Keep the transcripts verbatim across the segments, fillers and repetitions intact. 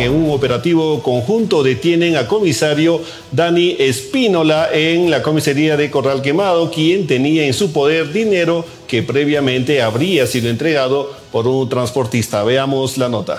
En un operativo conjunto detienen a comisario Dani Espínola en la comisaría de Corral Quemado, quien tenía en su poder dinero que previamente habría sido entregado por un transportista. Veamos la nota.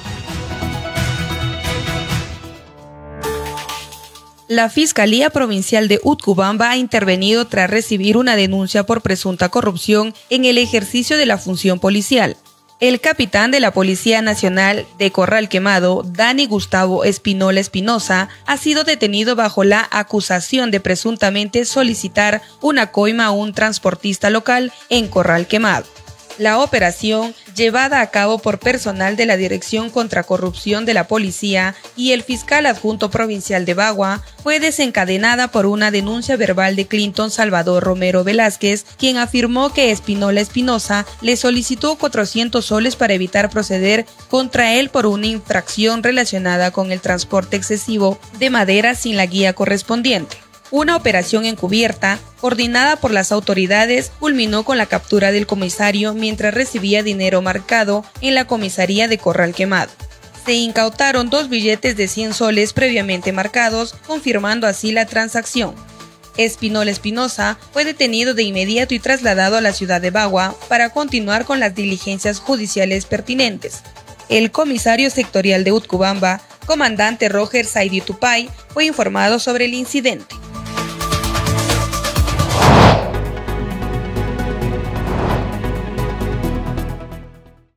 La Fiscalía Provincial de Utcubamba ha intervenido tras recibir una denuncia por presunta corrupción en el ejercicio de la función policial. El capitán de la Policía Nacional de Corral Quemado, Dani Gustavo Espínola Espinosa, ha sido detenido bajo la acusación de presuntamente solicitar una coima a un transportista local en Corral Quemado. La operación, llevada a cabo por personal de la Dirección contra Corrupción de la Policía y el fiscal adjunto provincial de Bagua, fue desencadenada por una denuncia verbal de Clinton Salvador Romero Velázquez, quien afirmó que Espínola Espinosa le solicitó cuatrocientos soles para evitar proceder contra él por una infracción relacionada con el transporte excesivo de madera sin la guía correspondiente. Una operación encubierta, coordinada por las autoridades, culminó con la captura del comisario mientras recibía dinero marcado en la comisaría de Corral Quemado. Se incautaron dos billetes de cien soles previamente marcados, confirmando así la transacción. Espínola Espinosa fue detenido de inmediato y trasladado a la ciudad de Bagua para continuar con las diligencias judiciales pertinentes. El comisario sectorial de Utcubamba, comandante Roger Saidi Tupay, fue informado sobre el incidente.